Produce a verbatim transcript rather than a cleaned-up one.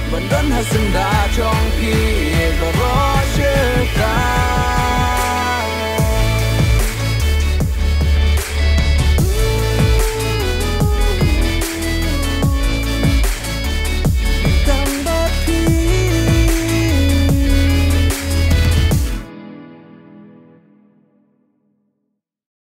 วันนั้นหัสันดาช่องพี่ก็รอเชื่อกัน